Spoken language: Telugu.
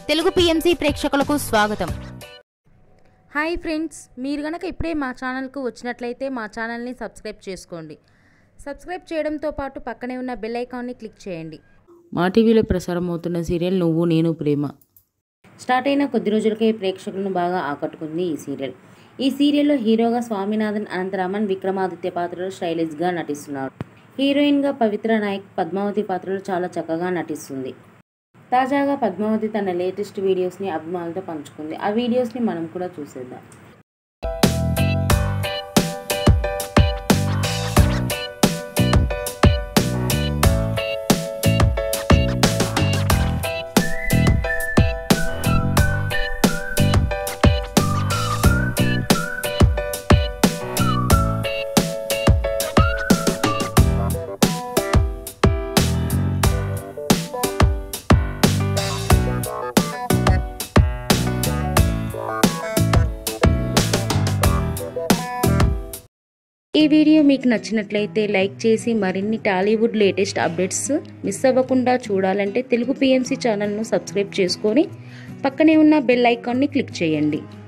తెలుగు పిఎంసి ప్రేక్షకులకు స్వాగతం. హాయ్ ఫ్రెండ్స్, మీరు గనక ఇప్పుడే మా ఛానల్కు వచ్చినట్లయితే మా ఛానల్ని సబ్స్క్రైబ్ చేసుకోండి. సబ్స్క్రైబ్ చేయడంతో పాటు పక్కనే ఉన్న బెల్ ఐకాన్ని క్లిక్ చేయండి. మా టీవీలో ప్రసారం అవుతున్న సీరియల్ నువ్వు నేను ప్రేమ స్టార్ట్ అయిన కొద్ది రోజులకే ప్రేక్షకులను బాగా ఆకట్టుకుంది ఈ సీరియల్. ఈ సీరియల్లో హీరోగా స్వామినాథన్, అనంతరామన్, విక్రమాదిత్య పాత్రలో స్టైలిష్గా నటిస్తున్నారు. హీరోయిన్గా పవిత్ర నాయక్ పద్మావతి పాత్రలో చాలా చక్కగా నటిస్తుంది. తాజాగా పద్మావతి తన లేటెస్ట్ వీడియోస్ని అభిమానులతో పంచుకుంది. ఆ వీడియోస్ని మనం కూడా చూసేద్దాం. ఈ వీడియో మీకు నచ్చినట్లయితే లైక్ చేసి మరిన్ని టాలీవుడ్ లేటెస్ట్ అప్డేట్స్ మిస్ అవ్వకుండా చూడాలంటే తెలుగు పిఎంసి ఛానల్ను సబ్స్క్రైబ్ చేసుకొని పక్కనే ఉన్న బెల్ ఐకాన్ని క్లిక్ చేయండి.